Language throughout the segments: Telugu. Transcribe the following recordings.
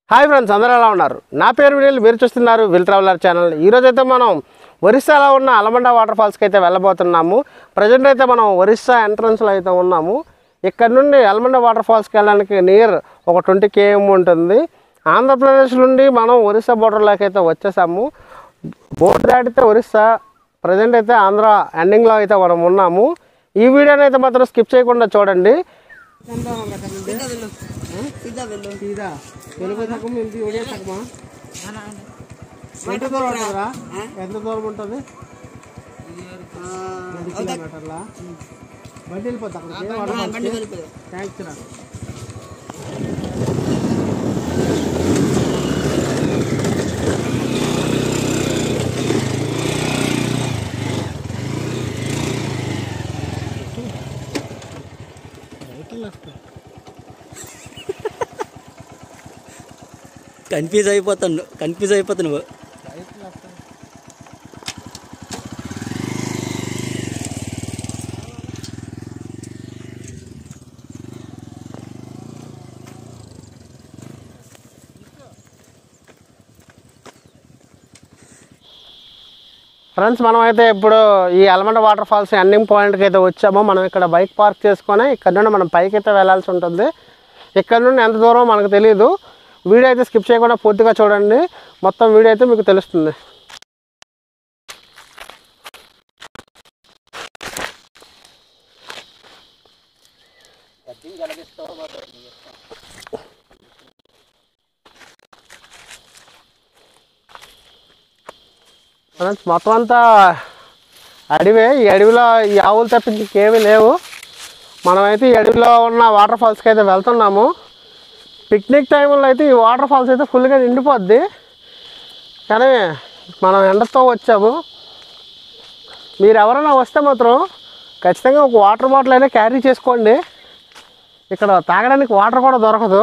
హాయ్ ఫ్రెండ్స్, అందరూ ఎలా ఉన్నారు? నా పేరు వినీల్, మీరు చూస్తున్నారు విల్ ట్రావెలర్ ఛానల్. ఈరోజైతే మనం ఒరిస్సాలో ఉన్న అలమండ వాటర్ ఫాల్స్కి అయితే వెళ్ళబోతున్నాము. ప్రజెంట్ అయితే మనం ఒరిస్సా ఎంట్రన్స్లో అయితే ఉన్నాము. ఇక్కడ నుండి అలమండ వాటర్ ఫాల్స్కి వెళ్ళడానికి నియర్ ఒక 20 km ఉంటుంది. ఆంధ్రప్రదేశ్ నుండి మనం ఒరిస్సా బోర్డర్లోకి అయితే వచ్చేసాము. బోర్డర్ దాటితే ఒరిస్సా, ప్రజెంట్ అయితే ఆంధ్ర ఎండింగ్లో అయితే మనం ఉన్నాము. ఈ వీడియోని అయితే మాత్రం స్కిప్ చేయకుండా చూడండి. ఎంత దూరం ఉంటుంది? 10 కిలోమీటర్లా? బండి వెళ్ళిపోతా అక్కడికి. థ్యాంక్స్ రా. కన్ఫ్యూజ్ అయిపోతాను. ఫ్రెండ్స్, మనం అయితే ఇప్పుడు ఈ అలమండ వాటర్ ఫాల్స్ ఎండింగ్ పాయింట్కి అయితే వచ్చాము. మనం ఇక్కడ బైక్ పార్క్ చేసుకొని ఇక్కడ నుండి మనం పైకి అయితే వెళ్ళాల్సి ఉంటుంది. ఇక్కడ నుండి ఎంత దూరం మనకు తెలియదు. వీడియో అయితే స్కిప్ చేయకుండా పూర్తిగా చూడండి, మొత్తం వీడియో అయితే మీకు తెలుస్తుంది. ఫ్రెండ్స్, మొత్తం అంతా అడవే. ఈ అడవిలో ఈ ఆవులు తప్పించి ఇంకేమీ లేవు. మనమైతే ఈ అడవిలో ఉన్న వాటర్ ఫాల్స్కి అయితే వెళ్తున్నాము. పిక్నిక్ టైంలో అయితే ఈ వాటర్ ఫాల్స్ అయితే ఫుల్గా నిండిపోద్ది, కానీ మనం ఎండతో వచ్చాము. మీరు ఎవరైనా వస్తే మాత్రం ఖచ్చితంగా ఒక వాటర్ బాటిల్ అయినా క్యారీ చేసుకోండి. ఇక్కడ తాగడానికి వాటర్ కూడా దొరకదు.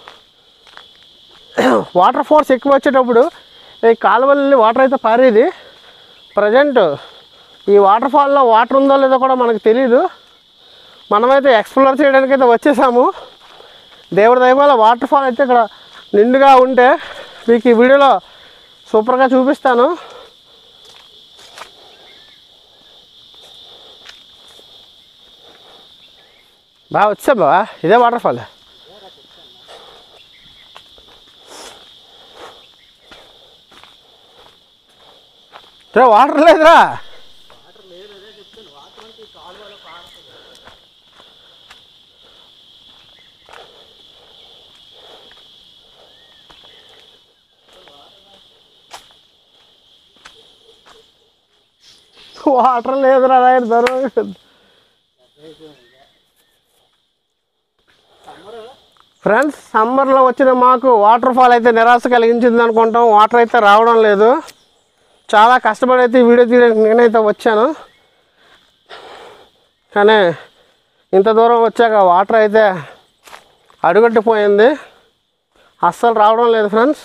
వాటర్ ఫోర్స్ ఎక్కువ వచ్చేటప్పుడు ఈ కాలువల్ని వాటర్ అయితే పారేది. ప్రజెంట్ ఈ వాటర్ ఫాల్లో వాటర్ ఉందో లేదో కూడా మనకు తెలీదు. మనమైతే ఎక్స్ప్లోర్ చేయడానికి అయితే వచ్చేసాము. దేవుడి దయ వల్ల వాటర్ ఫాల్ అయితే ఇక్కడ నిండుగా ఉంటే మీకు ఈ వీడియోలో సూపర్గా చూపిస్తాను. బాగా వచ్చా బావా, ఇదే వాటర్ ఫాల్. వాటర్ లేదురా. వాటర్ లేదురా దొరకదు. ఫ్రెండ్స్, సమ్మర్లో వచ్చిన మాకు వాటర్ ఫాల్ అయితే నిరాశ కలిగించింది అనుకుంటాం. వాటర్ అయితే రావడం లేదు. చాలా కష్టపడి అయితే ఈ వీడియో తీయడానికి నేనైతే వచ్చాను, కానీ ఇంత దూరం వచ్చాక వాటర్ అయితే అడుగట్టిపోయింది. అస్సలు రావడం లేదు ఫ్రెండ్స్.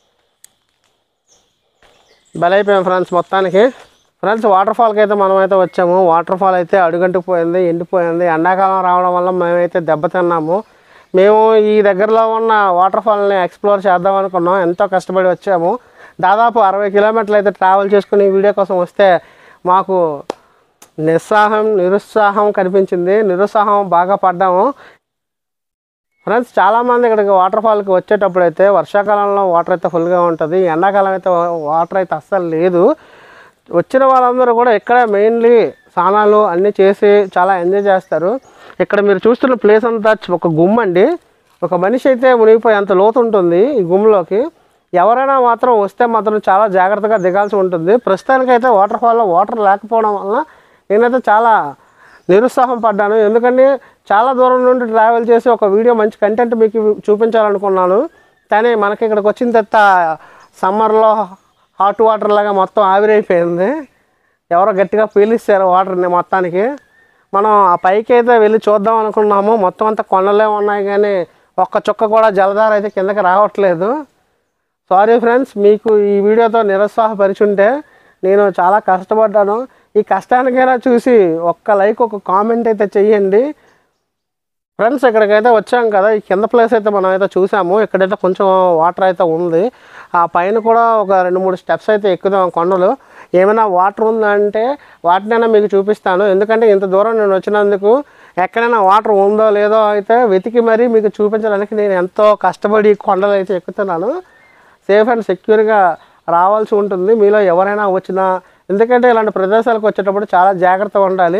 బలైపోయాం ఫ్రెండ్స్ మొత్తానికి. ఫ్రెండ్స్, వాటర్ ఫాల్కి అయితే మనమైతే వచ్చాము. వాటర్ ఫాల్ అయితే అడుగంటిపోయింది, ఎండిపోయింది. ఎండాకాలం రావడం వల్ల మేమైతే దెబ్బతిన్నాము. మేము ఈ దగ్గరలో ఉన్న వాటర్ ఫాల్ని ఎక్స్ప్లోర్ చేద్దాం అనుకున్నాం. ఎంతో కష్టపడి వచ్చాము. దాదాపు 60 కిలోమీటర్లు అయితే ట్రావెల్ చేసుకుని ఈ వీడియో కోసం వస్తే మాకు నిరుత్సాహం కనిపించింది. నిరుత్సాహం బాగా పడ్డాము. ఫ్రెండ్స్, చాలామంది ఇక్కడికి వాటర్ ఫాల్కి వచ్చేటప్పుడు అయితే వర్షాకాలంలో వాటర్ అయితే ఫుల్గా ఉంటుంది. ఎండాకాలం అయితే వాటర్ అయితే అస్సలు లేదు. వచ్చిన వాళ్ళందరూ కూడా ఇక్కడ మెయిన్లీ స్నానాలు అన్నీ చేసి చాలా ఎంజాయ్ చేస్తారు. ఇక్కడ మీరు చూస్తున్న ప్లేస్ అంతా ఒక గుమ్మ అండి. ఒక మనిషి అయితే మునిగిపోయి అంత లోతు ఉంటుంది ఈ గుమ్మలోకి. ఎవరైనా మాత్రం వస్తే మాత్రం చాలా జాగ్రత్తగా దిగాల్సి ఉంటుంది. ప్రస్తుతానికైతే వాటర్ ఫాల్లో వాటర్ లేకపోవడం వల్ల నేనైతే చాలా నిరుత్సాహం పడ్డాను. ఎందుకంటే చాలా దూరం నుండి ట్రావెల్ చేసి ఒక వీడియో మంచి కంటెంట్ మీకు చూపించాలనుకున్నాను. కానీ మనకి ఇక్కడికి వచ్చిన తర్వాత సమ్మర్లో హాట్ వాటర్ లాగా మొత్తం ఆవిరైపోయింది. ఎవరో గట్టిగా పీలిస్తారు వాటర్ని మొత్తానికి. మనం ఆ పైకి అయితే వెళ్ళి చూద్దాం అనుకున్నాము. మొత్తం అంతా కొండలే ఉన్నాయి, కానీ ఒక్క చుక్క కూడా జలధార అయితే కిందకి రావట్లేదు. సారీ ఫ్రెండ్స్, మీకు ఈ వీడియోతో నిరుత్సాహపరిచుంటే. నేను చాలా కష్టపడ్డాను. ఈ కష్టానికైనా చూసి ఒక్క లైక్, ఒక కామెంట్ అయితే చెయ్యండి. ఫ్రెండ్స్ ఇక్కడికైతే వచ్చాం కదా, ఈ కింద ప్లేస్ అయితే మనం అయితే చూసాము. ఇక్కడైతే కొంచెం వాటర్ అయితే ఉంది. ఆ పైన కూడా ఒక 2-3 స్టెప్స్ అయితే ఎక్కుదాం కొండలు. ఏమైనా వాటర్ ఉందంటే వాటినైనా మీకు చూపిస్తాను. ఎందుకంటే ఇంత దూరం నేను వచ్చినందుకు ఎక్కడైనా వాటర్ ఉందో లేదో అయితే వెతికి మరీ మీకు చూపించడానికి నేను ఎంతో కష్టపడి కొండలు అయితే ఎక్కుతున్నాను. సేఫ్ అండ్ సెక్యూర్గా రావాల్సి ఉంటుంది మీలో ఎవరైనా వచ్చినా. ఎందుకంటే ఇలాంటి ప్రదేశాలకు వచ్చేటప్పుడు చాలా జాగ్రత్తగా ఉండాలి.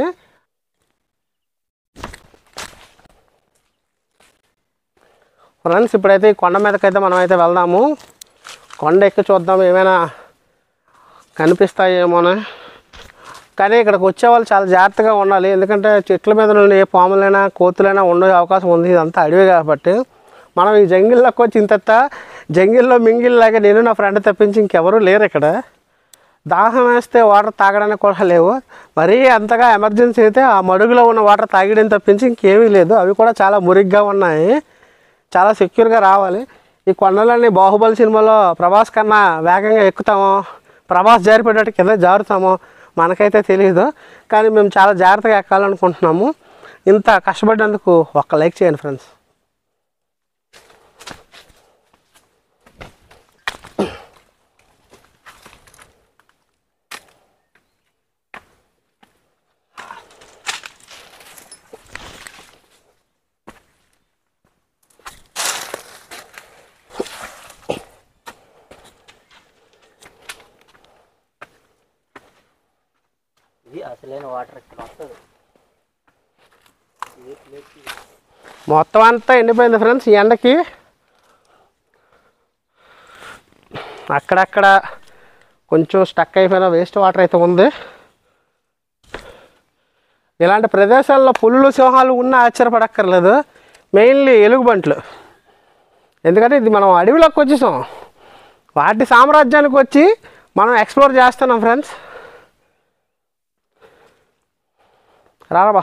ఫ్రెండ్స్ ఇప్పుడైతే ఈ కొండ మీదకైతే మనం అయితే వెళ్దాము. కొండ ఎక్కి చూద్దాం ఏమైనా కనిపిస్తాయేమోనే. కానీ ఇక్కడికి వచ్చే వాళ్ళు చాలా జాగ్రత్తగా ఉండాలి. ఎందుకంటే చెట్ల మీద నుండి ఏ పాములైనా కోతులైనా ఉండే అవకాశం ఉంది. ఇదంతా అడవి కాబట్టి మనం ఈ జంగిల్లోకి వచ్చి ఇంత జంగిల్లో మింగిల్లాగా నేను నా ఫ్రెండ్ తప్పించి ఇంకెవరూ లేరు ఇక్కడ. దాహం వేస్తే వాటర్ తాగడానికి కూడా లేవు. మరీ అంతగా ఎమర్జెన్సీ అయితే ఆ మడుగులో ఉన్న వాటర్ తాగడం తప్పించి ఇంకేమీ లేదు. అవి కూడా చాలా మురిగ్గా ఉన్నాయి. చాలా సెక్యూర్గా రావాలి. ఈ కొండలన్నీ బాహుబలి సినిమాలో ప్రభాస్ కన్నా వేగంగా ఎక్కుతామో, ప్రభాస్ జారిపోయేటట్టు కింద జారుతామో మనకైతే తెలియదు. కానీ మేము చాలా జాగ్రత్తగా ఎక్కాలనుకుంటున్నాము. ఇంత కష్టపడినందుకు ఒక్క లైక్ చేయండి ఫ్రెండ్స్. ఇది అసలైన వాటర్ ఇక్కడ వస్తుంది. మొత్తం అంతా ఎండిపోయింది ఫ్రెండ్స్ ఈ ఎండకి. అక్కడక్కడ కొంచెం స్టక్ అయిపోయిన వేస్ట్ వాటర్ అయితే ఉంది. ఇలాంటి ప్రదేశాల్లో పులులు సింహాలు ఉన్నా ఆశ్చర్యపడక్కర్లేదు. మెయిన్లీ ఎలుగుబంట్లు. ఎందుకంటే ఇది మనం అడవిలోకి వచ్చేసాం. వాటి సామ్రాజ్యానికి వచ్చి మనం ఎక్స్ప్లోర్ చేస్తున్నాం ఫ్రెండ్స్. రాబా,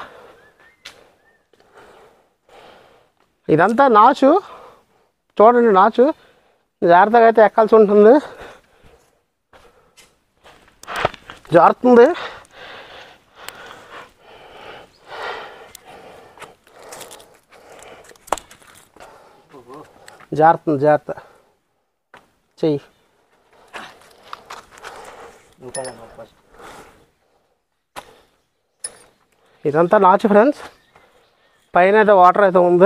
ఇదంతా నాచు చూడండి. నాచు జాగ్రత్తగా అయితే ఎక్కాల్సి ఉంటుంది. జారుతుంది. జాగ్రత్త చెయ్యి. ఇదంతా నాచు ఫ్రెండ్స్. పైన అయితే వాటర్ అయితే ఉంది.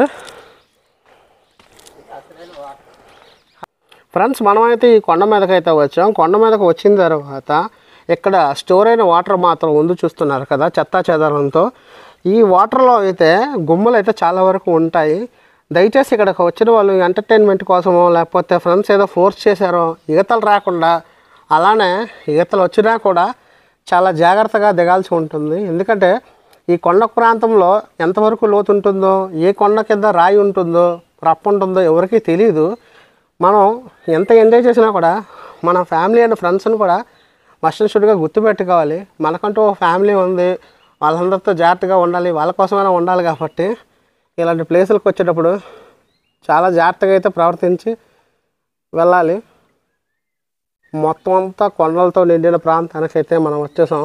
ఫ్రెండ్స్ మనమైతే ఈ కొండ మీదకి అయితే వచ్చాం. కొండ మీదకి వచ్చిన తర్వాత ఇక్కడ స్టోర్ అయిన వాటర్ మాత్రం ఉంది చూస్తున్నారు కదా, చెత్తా చెదారంతో. ఈ వాటర్లో అయితే గుమ్మలు అయితే చాలా వరకు ఉంటాయి. దయచేసి ఇక్కడికి వచ్చిన వాళ్ళు ఎంటర్టైన్మెంట్ కోసమో లేకపోతే ఫ్రెండ్స్ ఏదో ఫోర్స్ చేశారో ఈతలు రాకుండా, అలానే ఈతలు వచ్చినా కూడా చాలా జాగ్రత్తగా దిగాల్సి ఉంటుంది. ఎందుకంటే ఈ కొండ ప్రాంతంలో ఎంతవరకు లోతు ఉంటుందో, ఏ కొండ కింద రాయి ఉంటుందో, రప్ప ఉంటుందో ఎవరికీ తెలియదు. మనం ఎంత ఎంజాయ్ చేసినా కూడా మన ఫ్యామిలీ అండ్ ఫ్రెండ్స్ని కూడా మస్ట్ అండ్ షుడ్గా గుర్తుపెట్టుకోవాలి. మనకంటూ ఒక ఫ్యామిలీ ఉంది, వాళ్ళందరితో జాగ్రత్తగా ఉండాలి, వాళ్ళ కోసమైనా ఉండాలి. కాబట్టి ఇలాంటి ప్లేసులకు వచ్చేటప్పుడు చాలా జాగ్రత్తగా అయితే ప్రవర్తించి వెళ్ళాలి. మొత్తం అంతా కొండలతో నిండిన ప్రాంతానికి అయితే మనం వచ్చేసాం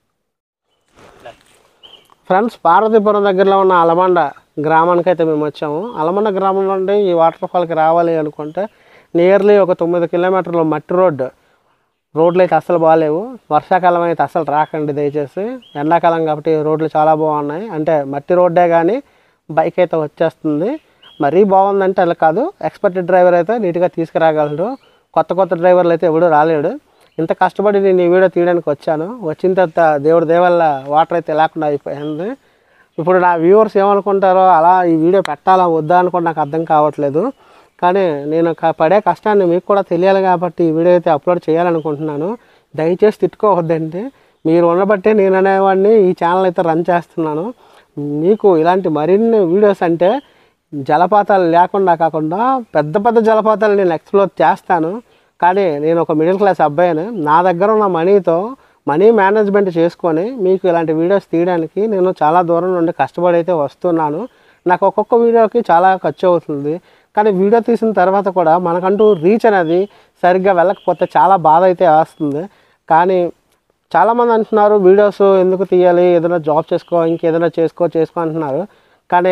ఫ్రెండ్స్. పార్వతీపురం దగ్గరలో ఉన్న అలమండ గ్రామానికి అయితే మేము వచ్చాము. అలమండ గ్రామం నుండి ఈ వాటర్ ఫాల్కి రావాలి అనుకుంటే నియర్లీ ఒక 9 కిలోమీటర్ల మట్టి రోడ్లు అయితే అస్సలు బాగాలేవు. వర్షాకాలం అయితే అస్సలు రాకండి దయచేసి. ఎండాకాలం కాబట్టి రోడ్లు చాలా బాగున్నాయి. అంటే మట్టి రోడ్డే కానీ బైక్ అయితే వచ్చేస్తుంది. మరీ బాగుందంటే అలా కాదు. ఎక్స్పర్ట్ డ్రైవర్ అయితే నీట్గా తీసుకురాగలడు. కొత్త డ్రైవర్లు అయితే ఎవడూ రాలేడు. ఇంత కష్టపడి నేను ఈ వీడియో తీయడానికి వచ్చాను. వచ్చిన తర్వాత దేవుడి దేవల్ల వాటర్ అయితే లేకుండా అయిపోయింది. ఇప్పుడు నా వ్యూవర్స్ ఏమనుకుంటారో అలా ఈ వీడియో పెట్టాలా వద్దా అని కూడా నాకు అర్థం కావట్లేదు. కానీ నేను పడే కష్టాన్ని మీకు కూడా తెలియాలి కాబట్టి ఈ వీడియో అయితే అప్లోడ్ చేయాలనుకుంటున్నాను. దయచేసి తిట్టుకోవద్దండి. మీరు ఉండబట్టే నేను అనేవాడిని ఈ ఛానల్ అయితే రన్ చేస్తున్నాను. మీకు ఇలాంటి మరిన్ని వీడియోస్ అంటే జలపాతాలు లేకుండా కాకుండా పెద్ద జలపాతాలు నేను ఎక్స్ప్లోర్ చేస్తాను. కానీ నేను ఒక మిడిల్ క్లాస్ అబ్బాయిని. నా దగ్గర ఉన్న మనీ మేనేజ్మెంట్ చేసుకొని మీకు ఇలాంటి వీడియోస్ తీయడానికి నేను చాలా దూరం నుండి కష్టపడి అయితే వస్తున్నాను. నాకు ఒక్కొక్క వీడియోకి చాలా ఖర్చు అవుతుంది. కానీ వీడియో తీసిన తర్వాత కూడా మనకంటూ రీచ్ అనేది సరిగ్గా వెళ్ళకపోతే చాలా బాధ అయితే వేస్తుంది. కానీ చాలామంది అంటున్నారు వీడియోస్ ఎందుకు తీయాలి, ఏదైనా జాబ్ చేసుకో, ఇంకేదైనా చేసుకో అంటున్నారు. కానీ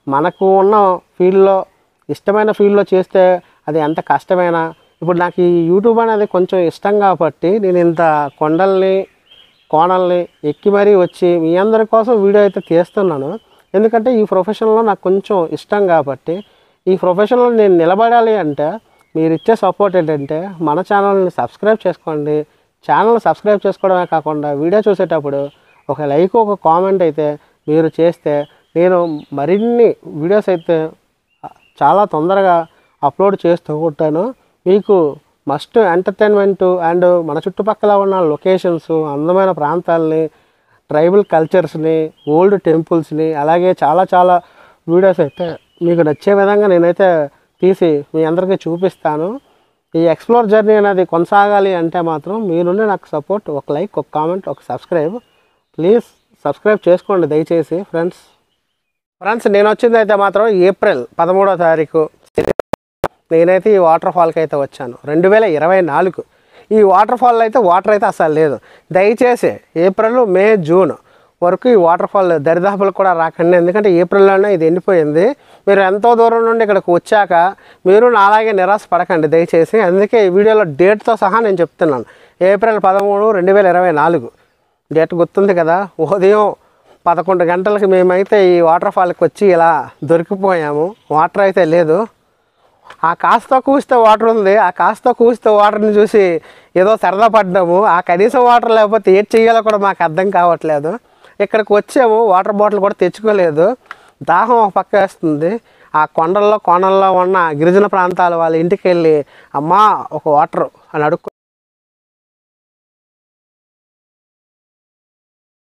మనకు ఉన్న ఫీల్డ్లో ఇష్టమైన ఫీల్డ్లో చేస్తే అది ఎంత కష్టమైనా, ఇప్పుడు నాకు ఈ యూట్యూబ్ అనేది కొంచెం ఇష్టం కాబట్టి నేను ఇంత కొండల్ని కోణల్ని ఎక్కి మరీ వచ్చి మీ అందరి కోసం వీడియో అయితే తీస్తున్నాను. ఎందుకంటే ఈ ప్రొఫెషన్లో నాకు కొంచెం ఇష్టం కాబట్టి, ఈ ప్రొఫెషన్లో నేను నిలబడాలి అంటే మీరు ఇచ్చే సపోర్ట్ ఏంటంటే మన ఛానల్ని సబ్స్క్రైబ్ చేసుకోండి. ఛానల్ సబ్స్క్రైబ్ చేసుకోవడమే కాకుండా వీడియో చూసేటప్పుడు ఒక లైక్ ఒక కామెంట్ అయితే మీరు చేస్తే నేను మరిన్ని వీడియోస్ అయితే చాలా తొందరగా అప్లోడ్ చేస్తూ ఉంటాను. మీకు మస్ట్ ఎంటర్టైన్మెంటు అండ్ మన చుట్టుపక్కల ఉన్న లొకేషన్స్, అందమైన ప్రాంతాలని, ట్రైబల్ కల్చర్స్ని, ఓల్డ్ టెంపుల్స్ని, అలాగే చాలా చాలా వీడియోస్ అయితే మీకు నచ్చే విధంగా నేనైతే తీసి మీ అందరికీ చూపిస్తాను. ఈ ఎక్స్ప్లోర్ జర్నీ అనేది కొనసాగాలి అంటే మాత్రం మీ నుండి నాకు సపోర్ట్, ఒక లైక్, ఒక కామెంట్, ఒక సబ్స్క్రైబ్. ప్లీజ్ సబ్స్క్రైబ్ చేసుకోండి దయచేసి ఫ్రెండ్స్. నేను వచ్చింది అయితే మాత్రం ఏప్రిల్ 13వ తారీఖు నేనైతే ఈ వాటర్ ఫాల్కి అయితే వచ్చాను 2024. ఈ వాటర్ ఫాల్ అయితే వాటర్ అయితే అసలు లేదు. దయచేసి ఏప్రిల్, మే, జూన్ వరకు ఈ వాటర్ ఫాల్ దరిదాపులకు కూడా రాకండి. ఎందుకంటే ఏప్రిల్లోనే ఇది ఎండిపోయింది. మీరు ఎంతో దూరం నుండి ఇక్కడికి వచ్చాక మీరు నాలాగే నిరాశ పడకండి దయచేసి. అందుకే ఈ వీడియోలో డేట్తో సహా నేను చెప్తున్నాను. ఏప్రిల్ 13, 2024 డేట్ గుర్తుంది కదా. ఉదయం 11 గంటలకి మేమైతే ఈ వాటర్ ఫాల్కి వచ్చి ఇలా దొరికిపోయాము. వాటర్ అయితే లేదు. ఆ కాస్త కూస్తే వాటర్ ఉంది. ఆ కాస్త కూస్తే వాటర్ని చూసి ఏదో సరదా పడ్డాము. ఆ కనీసం వాటర్ లేకపోతే ఏం చెయ్యాలో కూడా మాకు అర్థం కావట్లేదు. ఇక్కడికి వచ్చాము, వాటర్ బాటిల్ కూడా తెచ్చుకోలేదు. దాహం ఒక పక్క వేస్తుంది. ఆ కొండల్లో కోణల్లో ఉన్న గిరిజన ప్రాంతాల వాళ్ళ ఇంటికి వెళ్ళి అమ్మా ఒక వాటర్ అని అడుక్కు